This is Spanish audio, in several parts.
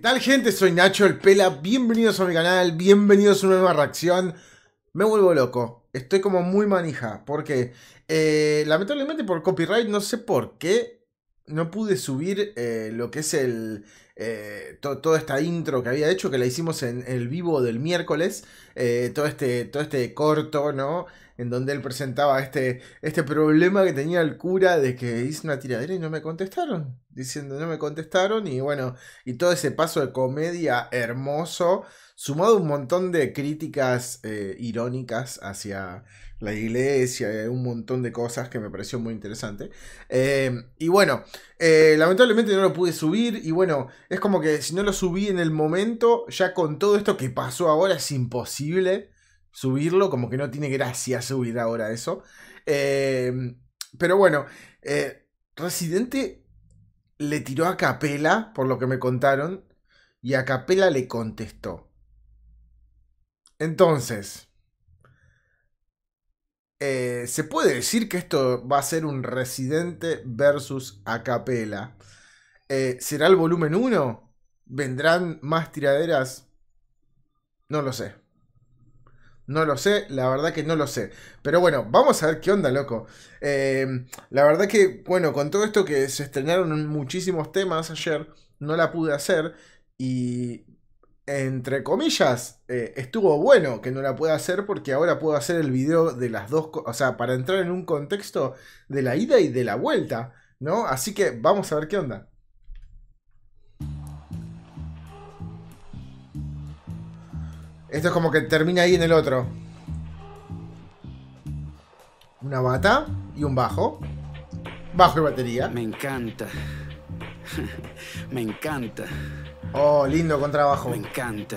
tal, gente? Soy Nacho el Pela, bienvenidos a mi canal, bienvenidos a una nueva reacción. Me vuelvo loco, estoy como muy manija, porque lamentablemente por copyright, no sé por qué, no pude subir lo que es toda esta intro que había hecho, que la hicimos en el vivo del miércoles, todo este corto, ¿no? En donde él presentaba este problema que tenía el cura de que hice una tiradera y no me contestaron. Diciendo no me contestaron y bueno, y todo ese paso de comedia hermoso, sumado a un montón de críticas irónicas hacia la iglesia, un montón de cosas que me pareció muy interesante. Y bueno, lamentablemente no lo pude subir y bueno, es como que si no lo subí en el momento, ya con todo esto que pasó ahora es imposible subirlo, como que no tiene gracia subir ahora eso. Pero bueno, Residente le tiró a Capela, por lo que me contaron, y a Capela le contestó. Entonces, se puede decir que esto va a ser un Residente versus Acapella. ¿Será el volumen 1? ¿Vendrán más tiraderas? No lo sé. No lo sé, la verdad que no lo sé. Pero bueno, vamos a ver qué onda, loco. La verdad que, bueno, con todo esto que se estrenaron muchísimos temas ayer, no la pude hacer. Y, entre comillas, estuvo bueno que no la pueda hacer porque ahora puedo hacer el video de las dos cosas. O sea, para entrar en un contexto de la ida y de la vuelta, ¿no? Así que vamos a ver qué onda. Esto es como que termina ahí en el otro. Una bata y un bajo. Bajo y batería. Me encanta. Me encanta. Oh, lindo contrabajo. Me encanta.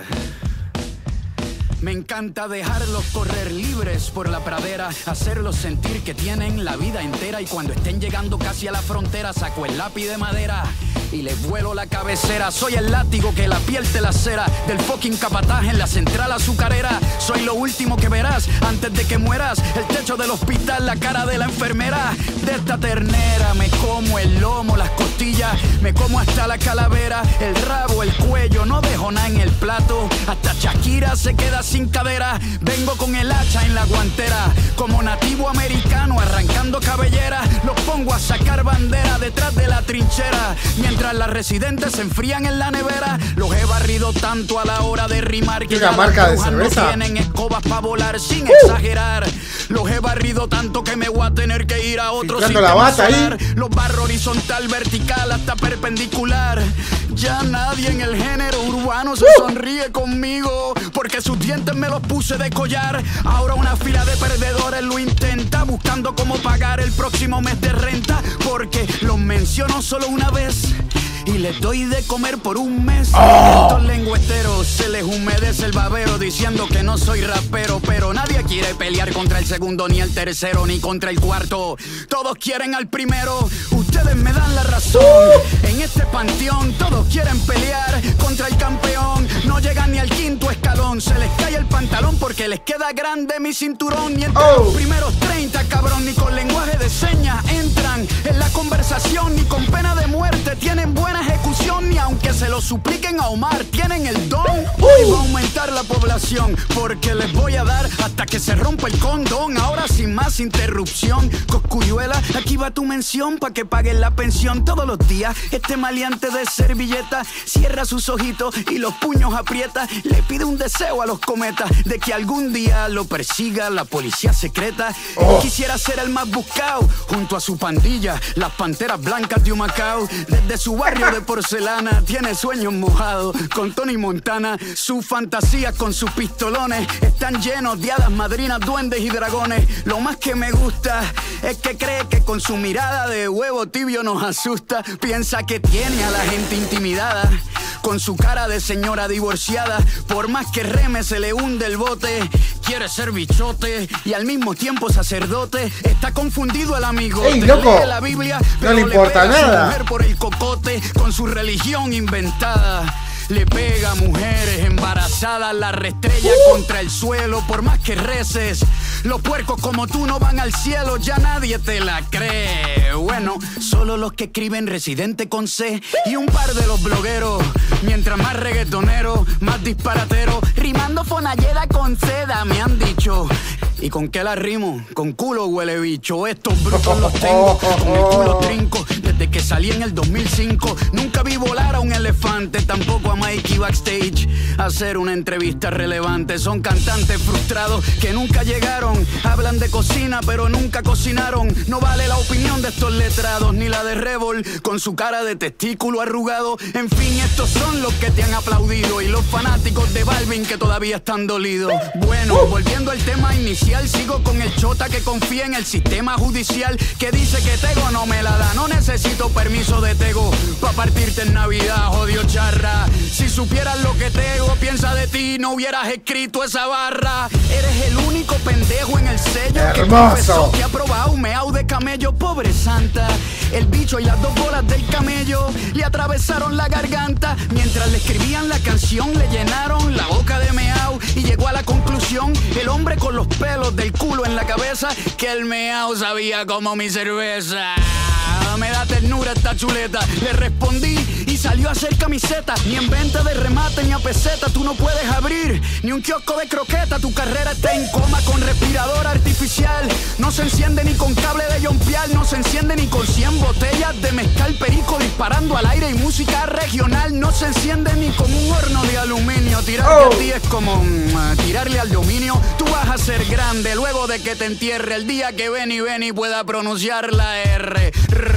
Me encanta dejarlos correr libres por la pradera, hacerlos sentir que tienen la vida entera y cuando estén llegando casi a la frontera saco el lápiz de madera y les vuelo la cabecera. Soy el látigo que la piel te lacera, del fucking capataz en la central azucarera. Soy lo último que verás antes de que mueras, el techo del hospital, la cara de la enfermera. De esta ternera me como el lomo, las costillas, me como hasta la calavera, el rabo, el cuello, no dejo nada en el plato. Hasta Shakira se queda sin cadera. Vengo con el hacha en la guantera, como nativo americano arrancando cabellera. Los pongo a sacar bandera detrás de la trinchera. Mientras las residentes se enfrían en la nevera, los he barrido tanto a la hora de rimar que ya las brujas no tienen escobas para volar sin exagerar. Los he barrido tanto que me voy a tener que ir a otro sistema solar. Los barro horizontal, vertical, hasta perpendicular. Ya nadie en el género urbano se sonríe conmigo porque sus dientes me los puse de collar. Ahora una fila de perdedores lo intenta buscando cómo pagar el próximo mes de renta, porque los menciono solo una vez y les doy de comer por un mes. Estos lengüeteros se les humedece el babero diciendo que no soy rapero, pero nadie quiere pelear contra el segundo, ni el tercero, ni contra el cuarto. Todos quieren al primero, ustedes me dan la razón. En este panteón todos quieren pelear contra el campeón, no llegan ni al quinto escalón. Se les cae el pantalón porque les queda grande mi cinturón. Y entre los primeros 30, cabrón, ni con lenguaje de señas entran en la conversación, ni con pena de muerte tienen buena ejecución, ni aunque se lo supliquen a Omar tienen el don. Hoy va a aumentar la población porque les voy a dar hasta que se rompa el condón. Ahora sin más interrupción, Cosculluela, aquí va tu mención pa' que paguen la pensión. Todos los días este maleante de servilleta cierra sus ojitos y los puños aprieta. Le pide un deseo a los cometas de que algún día lo persiga la policía secreta. Él quisiera ser el más buscado junto a su pandilla, las panteras blancas de Humacao. Desde su barrio de porcelana tiene sueños mojados con Tony Montana. Sus fantasías con sus pistolones están llenos de hadas madrinas, duendes y dragones. Lo más que me gusta es que cree que con su mirada de huevo tibio nos asusta. Piensa que tiene a la gente intimidada con su cara de señora divorciada. Por más que reme se le hunde el bote. Quiere ser bichote y al mismo tiempo sacerdote. Está confundido el amigo. ¡Ey, loco! Lee la Biblia, no le importa nada. Mujer por el cocote con su religión inventada. le pega a mujeres embarazadas, la restrella contra el suelo por más que reces. Los puercos como tú no van al cielo, ya nadie te la cree. Bueno, solo los que escriben Residente con C y un par de los blogueros. Mientras más reggaetonero, más disparatero, rimando fonallera con seda, me han dicho. ¿Y con qué la rimo? Con culo, huele bicho. Estos brutos los tengo, con el culo trinco. Desde que salí en el 2005, nunca vi volar a un elefante, tampoco a Mikey backstage a hacer una entrevista relevante. Son cantantes frustrados que nunca llegaron, hablan de cocina pero nunca cocinaron. No vale la opinión de estos letrados, ni la de Revol con su cara de testículo arrugado. En fin, estos son los que te han aplaudido y los fanáticos de Balvin que todavía están dolidos. Bueno, volviendo al tema inicial, sigo con el chota que confía en el sistema judicial, que dice que Tego no me la da. No necesito permiso de Tego pa' partirte en Navidad, jodido charra. Si supieras lo que Tego piensa de ti, no hubieras escrito esa barra. Eres el único pendejo en el sello que confesó que ha probado un meao de camello. Pobre santa, el bicho y las dos bolas del camello le atravesaron la garganta. Mientras le escribían la canción, le llenaron la boca de meao y llegó a la conclusión, el hombre con los pelos del culo en la cabeza, que el meao sabía como mi cerveza. Me da ternura esta chuleta, le respondí y salió a hacer camiseta. Ni en venta de remate ni a peseta tú no puedes abrir ni un kiosco de croqueta. Tu carrera está en coma con respirador artificial. No se enciende ni con cable de yompial, no se enciende ni con 100 botellas de mezcal perico disparando al aire y música regional. No se enciende ni con un horno de aluminio. Tirarte a ti es como tirarle al dominio. Tú vas a ser grande luego de que te entierre, el día que Benny pueda pronunciar la R.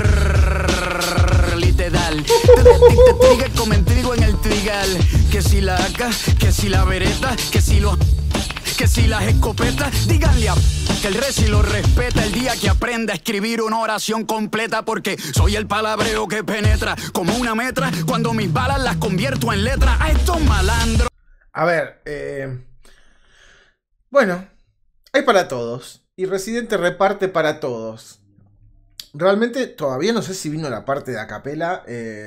Literal, te trigues como en trigo en el trigal. Que si la AK, que si la vereta, que si las escopetas. Díganle a que el reci lo respeta el día que aprenda a escribir una oración completa, porque soy el palabreo que penetra como una metra cuando mis balas las convierto en letras. A estos malandros. A ver, bueno, hay para todos y Residente reparte para todos. Realmente todavía no sé si vino la parte de acapela,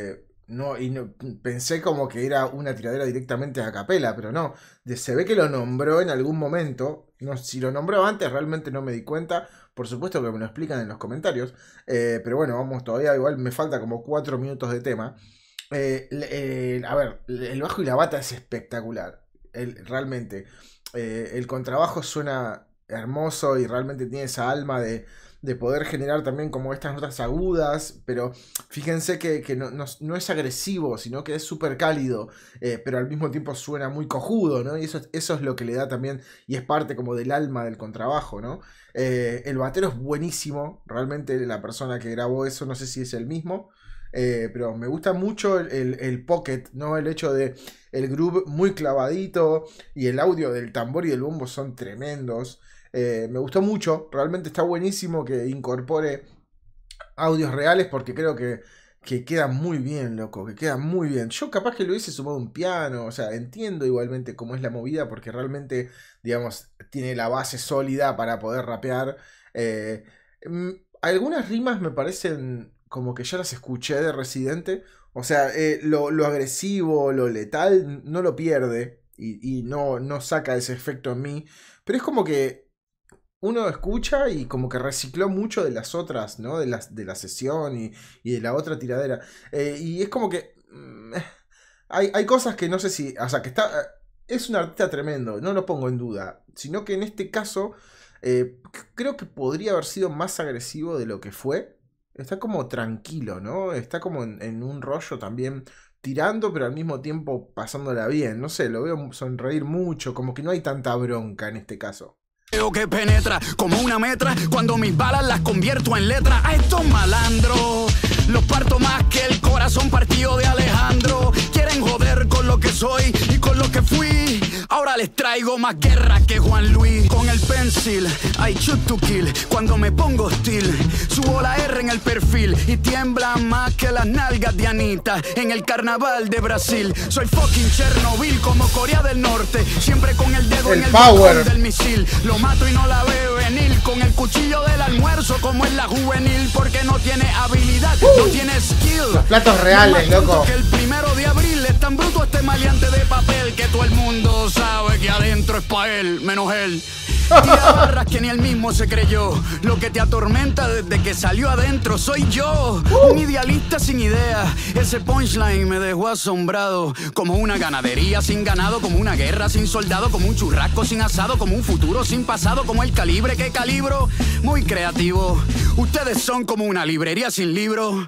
pensé como que era una tiradera directamente a acapela, pero no, se ve que lo nombró en algún momento. No, si lo nombró antes realmente no me di cuenta, por supuesto que me lo explican en los comentarios, pero bueno, vamos, todavía igual me falta como 4 minutos de tema. A ver, el bajo y la bata es espectacular, realmente, el contrabajo suena hermoso y realmente tiene esa alma de poder generar también como estas notas agudas, pero fíjense que no es agresivo, sino que es súper cálido, pero al mismo tiempo suena muy cojudo, ¿no? Y eso es lo que le da también, y es parte como del alma del contrabajo, ¿no? El batero es buenísimo, realmente la persona que grabó eso, no sé si es el mismo, pero me gusta mucho el pocket, ¿no? El hecho de el groove muy clavadito, y el audio del tambor y del bombo son tremendos. Me gustó mucho, realmente está buenísimo que incorpore audios reales, porque creo que queda muy bien, loco, que queda muy bien. Yo capaz que lo hubiese sumado un piano, o sea, entiendo igualmente cómo es la movida, porque realmente, digamos, tiene la base sólida para poder rapear. Algunas rimas me parecen como que ya las escuché de Residente, o sea, lo agresivo, lo letal, no lo pierde, y no saca ese efecto en mí, pero es como que uno escucha y como que recicló mucho de las otras, ¿no? De la sesión y de la otra tiradera. Y es como que hay cosas que no sé si... O sea, que es un artista tremendo, no lo pongo en duda. Sino que en este caso creo que podría haber sido más agresivo de lo que fue. Está como tranquilo, ¿no? Está como en un rollo también tirando, pero al mismo tiempo pasándola bien. No sé, lo veo sonreír mucho, como que no hay tanta bronca en este caso. Que penetra como una metra cuando mis balas las convierto en letras. A estos malandros los parto más que el corazón partido de Alejandro. Quieren joder con lo que soy y con lo que fui. Ahora les traigo más guerra que Juan Luis. Con el pen seal, I shoot to kill. Cuando me pongo hostil, subo la R en el perfil y tiemblan más que las nalgas de Anita en el carnaval de Brasil. Soy fucking Chernobyl como Corea del Norte, siempre con el dedo en el botón del misil. Lo mato y no la veo venir, con el cuchillo del almuerzo como en la juvenil, porque no tiene habilidad, no tiene skill. Los platos reales, no loco. Que el 1 de abril es tan bruto este maleante de papel que todo el mundo sabe que adentro es pa' él, menos él. Tira barras que ni él mismo se creyó. Lo que te atormenta desde que salió adentro soy yo, un idealista sin idea. Ese punchline me dejó asombrado, como una ganadería sin ganado, como una guerra sin soldado, como un churrasco sin asado, como un futuro sin pasado, como el calibre que calibro. Muy creativo. Ustedes son como una librería sin libro.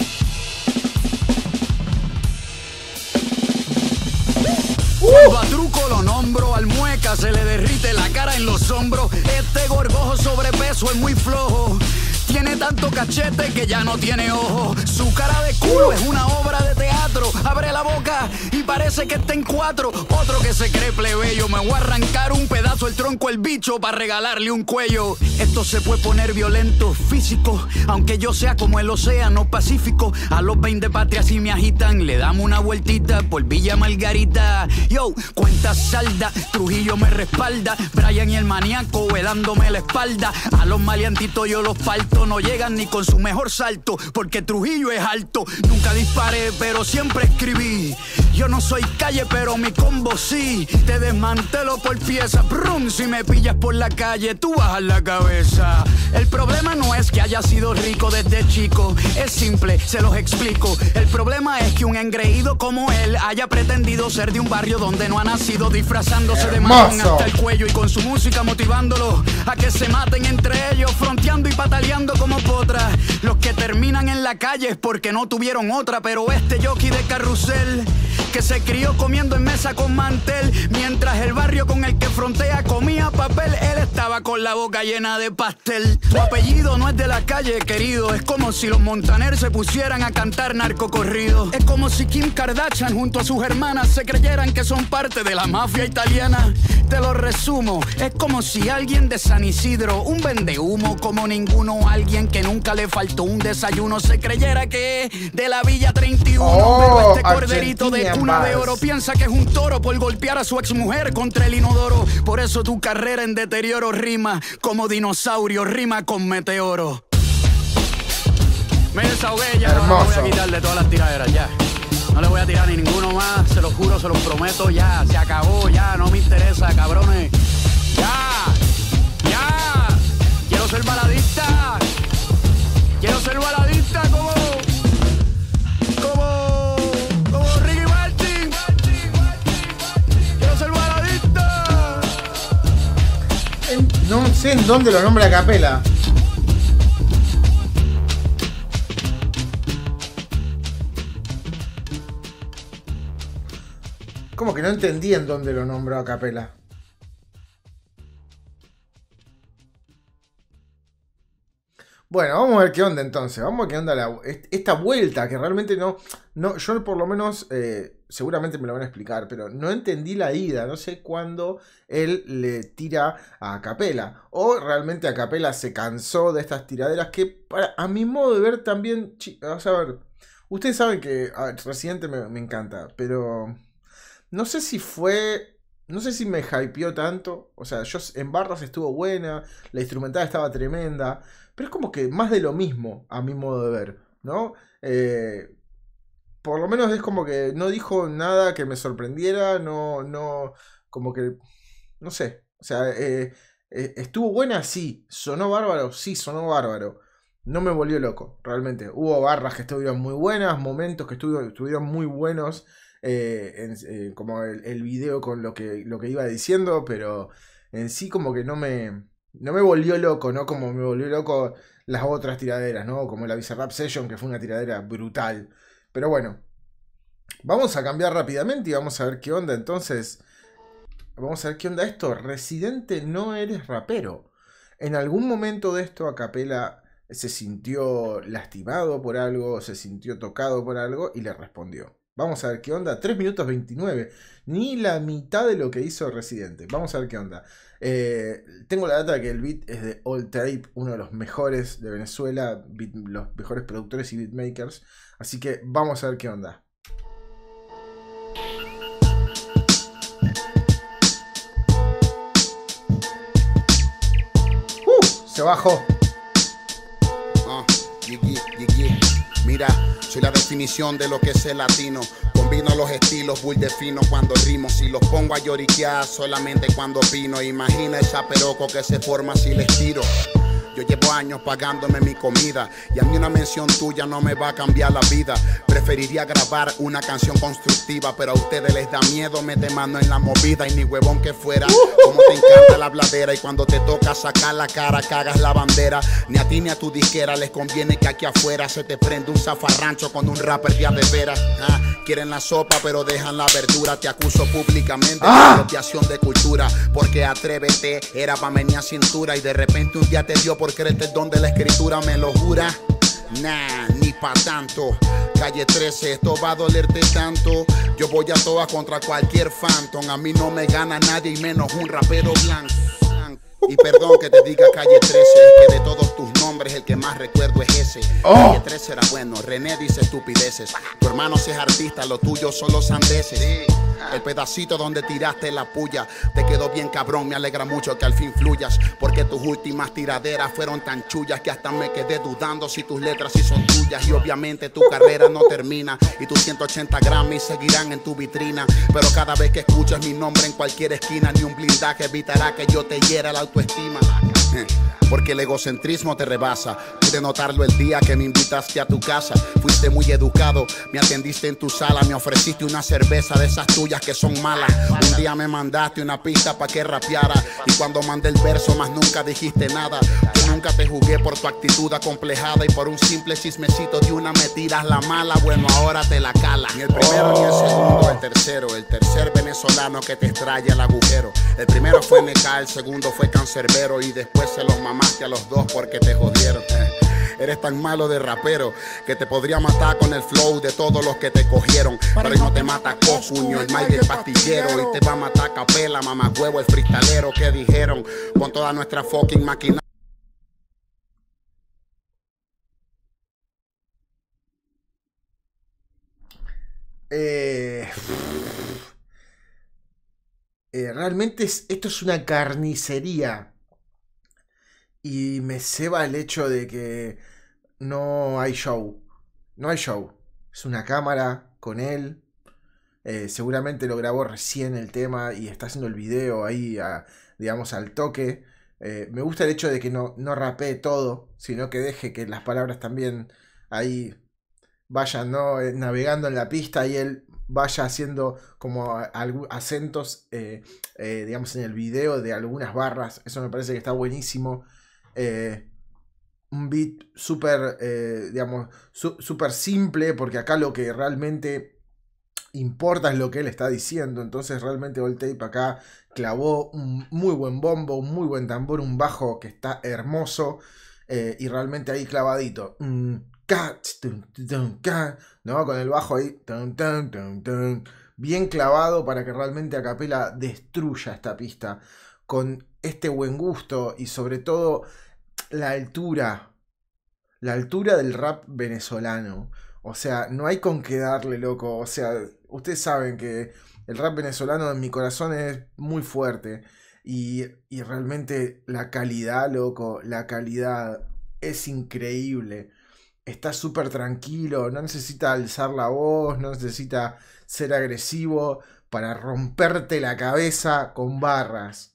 Cuando a Truco lo nombro, al mueca se le derrite la cara en los hombros. Este gorgojo sobrepeso es muy flojo, tiene tanto cachete que ya no tiene ojo. Su cara de culo es una obra de teatro. Abre la boca y parece que está en 4. Otro que se cree plebeyo, me voy a arrancar un pedazo el tronco el bicho para regalarle un cuello. Esto se puede poner violento, físico, aunque yo sea como el océano Pacífico. A los 20 patrias si me agitan, le damos una vueltita por Villa Margarita. Yo, cuenta salda, Trujillo me respalda, Brian y el maníaco velándome la espalda. A los maleantitos yo los parto, no llegan ni con su mejor salto, porque Trujillo es alto. Nunca disparé, pero siempre escribí. Yo no soy calle, pero mi combo sí. Te desmantelo por pieza, brum. Si me pillas por la calle, tú bajas la cabeza. El problema no es que haya sido rico desde chico, es simple, se los explico. El problema es que un engreído como él haya pretendido ser de un barrio donde no ha nacido, disfrazándose de marrón hasta el cuello y con su música motivándolos a que se maten entre ellos, fronteando y pataleando como potras. Los que terminan en la calle es porque no tuvieron otra, pero este jockey de carrusel que se crió comiendo en mesa con mantel, mientras el barrio con el que frontea comía papel, él estaba con la boca llena de pastel. Tu apellido no es de la calle, querido, es como si los Montaner se pusieran a cantar narcocorrido. Es como si Kim Kardashian junto a sus hermanas se creyeran que son parte de la mafia italiana. Te lo resumo, es como si alguien de San Isidro, un vendehumo como ninguno, alguien que nunca le faltó un desayuno, se creyera que es de la Villa 31, pero este corderito de cuna de oro piensa que es un toro por golpear a su exmujer contra el inodoro. Por eso tu carrera en deterioro rima como dinosaurio, rima con meteoro. Me desahogué ya, no voy a quitarle todas las tiraderas, ya. No le voy a tirar ni ninguno más, se los juro, se los prometo, ya. Se acabó, ya, no me interesa, cabrones. Ya, ya. Quiero ser baladista. Quiero ser baladista como Ricky Martin. Quiero ser baladista. No sé en dónde lo nombra a capela. Como que no entendí en dónde lo nombró a capela. Bueno, vamos a ver qué onda entonces. Vamos a ver qué onda esta vuelta, que realmente no, yo por lo menos, seguramente me lo van a explicar, pero no entendí la ida. No sé cuándo él le tira a capela. O realmente a capela se cansó de estas tiraderas que, a mi modo de ver también, vamos a ver, ustedes saben que Residente me encanta, pero no sé si fue... No sé si me hypeó tanto. O sea, yo en barras estuvo buena, la instrumental estaba tremenda, pero es como que más de lo mismo, a mi modo de ver, ¿no? Por lo menos es como que no dijo nada que me sorprendiera, como que, no sé. O sea, estuvo buena, sí. Sonó bárbaro, sí, sonó bárbaro. No me volvió loco, realmente. Hubo barras que estuvieron muy buenas, momentos que estuvieron muy buenos. Como el video con lo que iba diciendo, pero en sí como que no me volvió loco, ¿no? Como me volvió loco las otras tiraderas, ¿no? Como la Bizarrap Session, que fue una tiradera brutal. Pero bueno, vamos a cambiar rápidamente y vamos a ver qué onda. Entonces, vamos a ver qué onda esto. Residente, no eres rapero. En algún momento de esto a capela se sintió lastimado por algo, se sintió tocado por algo y le respondió. Vamos a ver qué onda. 3 minutos 29. Ni la mitad de lo que hizo Residente. Vamos a ver qué onda. Tengo la data de que el beat es de All Tape, uno de los mejores de Venezuela, los mejores productores y beatmakers. Así que vamos a ver qué onda. Se bajó. Mira, soy la definición de lo que es el latino. Combino los estilos, bull defino cuando rimo. Si los pongo a lloriquear solamente cuando opino. Imagina el chaperoco que se forma si les tiro. Yo llevo años pagándome mi comida y a mí una mención tuya no me va a cambiar la vida. Preferiría grabar una canción constructiva, pero a ustedes les da miedo meter mano en la movida. Y ni huevón que fuera, como te encanta la bladera. Y cuando te toca sacar la cara, cagas la bandera. Ni a ti ni a tu disquera les conviene que aquí afuera se te prende un zafarrancho con un rapper de veras. Quieren la sopa pero dejan la verdura. Te acuso públicamente de apropiación de cultura, porque Atrévete era pa' menear cintura y de repente un día te dio por creerte el don de la escritura. ¿Me lo jura? Nah, ni pa' tanto. Calle 13, esto va a dolerte tanto. Yo voy a todas contra cualquier phantom. A mí no me gana nadie y menos un rapero blanco. Y perdón que te diga Calle 13, es que de todos tus nombres el que más recuerdo es ese. Calle 13 era bueno, René dice estupideces. Tu hermano si es artista, lo tuyo son los sandeces. El pedacito donde tiraste la puya te quedó bien cabrón, me alegra mucho que al fin fluyas, porque tus últimas tiraderas fueron tan chullas que hasta me quedé dudando si tus letras sí son tuyas. Y obviamente tu carrera no termina y tus 180 Grammys seguirán en tu vitrina, pero cada vez que escuchas mi nombre en cualquier esquina, ni un blindaje evitará que yo te hiera la autoestima. Porque el egocentrismo te rebasa. Pude notarlo el día que me invitaste a tu casa. Fuiste muy educado, me atendiste en tu sala, me ofreciste una cerveza de esas tuyas que son malas. Un día me mandaste una pista pa' que rapeara y cuando mandé el verso más nunca dijiste nada. Yo nunca te jugué por tu actitud acomplejada y por un simple chismecito de una me tiras la mala. Bueno, ahora te la cala. Ni el primero ni el segundo, el tercer venezolano que te extrae al agujero. El primero fue NK, el segundo fue Cancerbero y después se los mamaste a los dos porque te jodieron. Eres tan malo de rapero que te podría matar con el flow de todos los que te cogieron. Pero hoy no te mata Cocuño, el Mike del pastillero, y te va a matar Capela, mamagüevo, el freestalero. Que dijeron con toda nuestra fucking máquina. Realmente esto es una carnicería. Y me ceba el hecho de que no hay show. No hay show. Es una cámara con él. Seguramente lo grabó recién el tema y está haciendo el video ahí, digamos, al toque. Me gusta el hecho de que no rapee todo, sino que deje que las palabras también ahí vayan, ¿no? Navegando en la pista y él vaya haciendo como acentos, digamos, en el video de algunas barras. Eso me parece que está buenísimo. Un beat súper, digamos, súper simple, porque acá lo que realmente importa es lo que él está diciendo. Entonces realmente All Tape acá clavó un muy buen bombo, un muy buen tambor, un bajo que está hermoso, y realmente ahí clavadito, ¿no? Con el bajo ahí bien clavado para que realmente Acapela destruya esta pista con este buen gusto y sobre todo la altura del rap venezolano. O sea, no hay con qué darle, loco. O sea, ustedes saben que el rap venezolano en mi corazón es muy fuerte. Y realmente la calidad, loco, la calidad es increíble. Está súper tranquilo, no necesita alzar la voz, no necesita ser agresivo para romperte la cabeza con barras.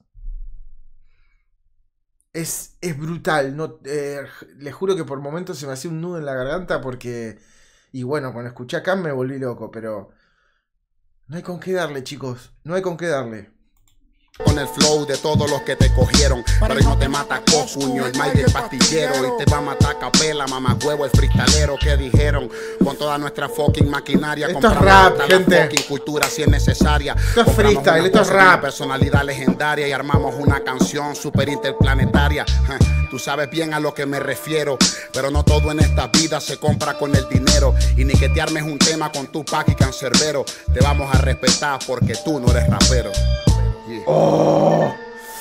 Es brutal, no, les juro que por momentos se me hacía un nudo en la garganta porque... Y bueno, cuando escuché acá me volví loco, pero... No hay con qué darle, chicos, no hay con qué darle. Con el flow de todos los que te cogieron. Pero hoy no te mata Cocuño, el Mike del pastillero, y te va a matar Capela, mamagüevo, el freestalero. Que dijeron con toda nuestra fucking maquinaria. Esto es rap, gente. Fucking cultura si es necesaria. Esto es freestyle, esto es rap. Personalidad legendaria y armamos una canción super interplanetaria. Tú sabes bien a lo que me refiero, pero no todo en esta vida se compra con el dinero. Y ni que te armes un tema con Tupac y Canserbero. Te vamos a respetar porque tú no eres rapero. Yeah. ¡Oh!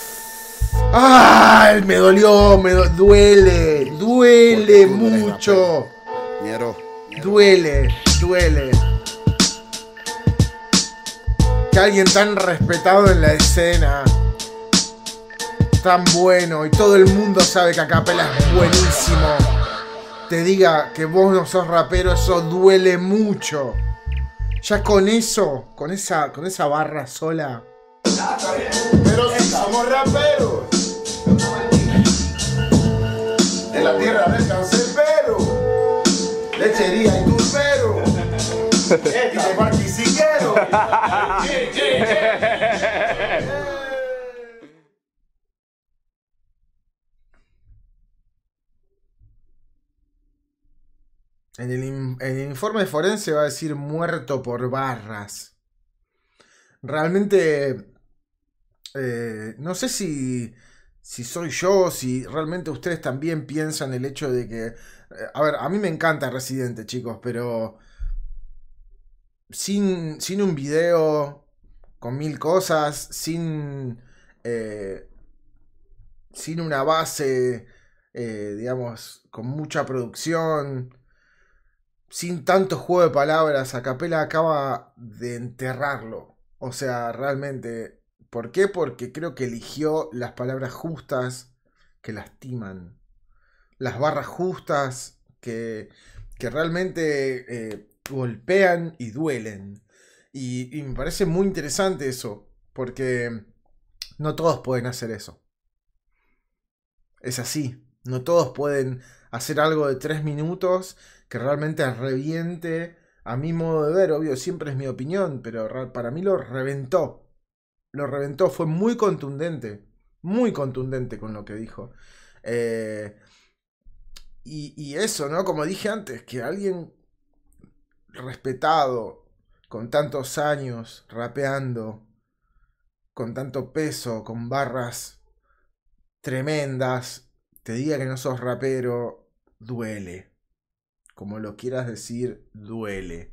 ¡Ay! Me dolió, duele mucho. Duele. Que alguien tan respetado en la escena, tan bueno, y todo el mundo sabe que Acapela es buenísimo, te diga que vos no sos rapero, eso duele mucho. Ya con eso, con esa barra sola. Pero si somos raperos, de la tierra del cancerbero, lechería y turbero, y de barquisiquero. En el informe forense va a decir muerto por barras. Realmente no sé si soy yo, si realmente ustedes también piensan el hecho de que... a ver, a mí me encanta Residente, chicos, pero sin un video con 1000 cosas, sin una base, digamos, con mucha producción, sin tanto juego de palabras, Acapela acaba de enterrarlo. O sea, realmente, ¿por qué? Porque creo que eligió las palabras justas que lastiman, las barras justas que realmente golpean y duelen. Y me parece muy interesante eso, porque no todos pueden hacer eso. Es así, no todos pueden hacer algo de 3 minutos que realmente reviente. A mi modo de ver, obvio, siempre es mi opinión, pero para mí lo reventó. Lo reventó, fue muy contundente con lo que dijo. Y eso, ¿no? Como dije antes, que alguien respetado, con tantos años, rapeando, con tanto peso, con barras tremendas, te diga que no sos rapero, duele. Como lo quieras decir, duele.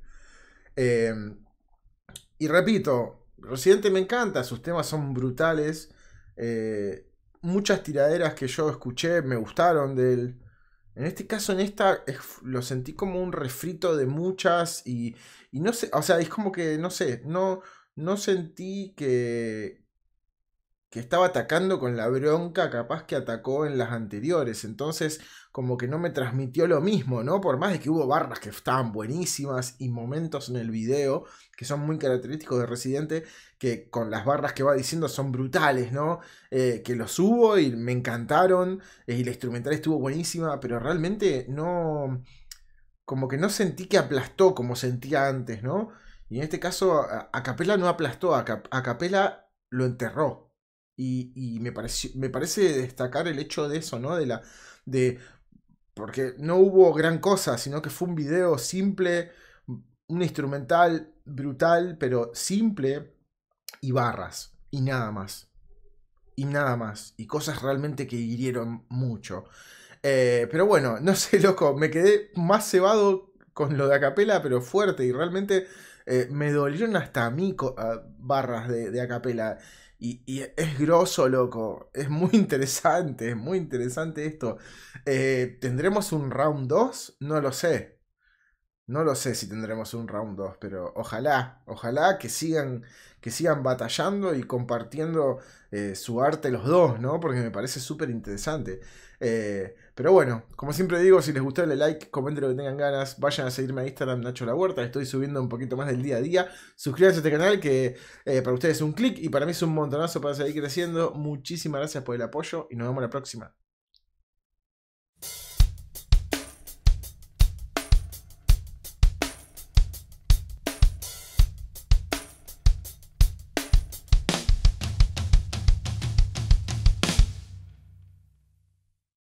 Y repito, Residente me encanta, sus temas son brutales. Muchas tiraderas que yo escuché me gustaron de él. En este caso, lo sentí como un refrito de muchas y no sé, o sea, es como que, no sé, no sentí que estaba atacando con la bronca capaz que atacó en las anteriores. Entonces, como que no me transmitió lo mismo, ¿no? Por más de que hubo barras que estaban buenísimas y momentos en el video que son muy característicos de Residente, que con las barras que va diciendo son brutales, ¿no? Que los hubo y me encantaron, y la instrumental estuvo buenísima, pero realmente no... Como que no sentí que aplastó como sentía antes, ¿no? Y en este caso, Acapela no aplastó, Acapela lo enterró. Y me parece destacar el hecho de eso, ¿no? Porque no hubo gran cosa, sino que fue un video simple, un instrumental brutal, pero simple, y barras, y nada más. Y nada más. Y cosas realmente que hirieron mucho. Pero bueno, no sé, loco, me quedé más cebado con lo de Acapela, pero fuerte, y realmente me dolieron hasta a mí barras de Acapela. Y es grosso, loco. Es muy interesante esto. ¿Tendremos un round 2? No lo sé. No lo sé si tendremos un round 2, pero ojalá que sigan batallando y compartiendo su arte los dos, ¿no? Porque me parece súper interesante. Pero bueno, como siempre digo, si les gustó, denle like, comenten lo que tengan ganas, vayan a seguirme a Instagram, Nacho La Huerta, estoy subiendo un poquito más del día a día. Suscríbanse a este canal que para ustedes es un clic y para mí es un montonazo para seguir creciendo. Muchísimas gracias por el apoyo y nos vemos la próxima.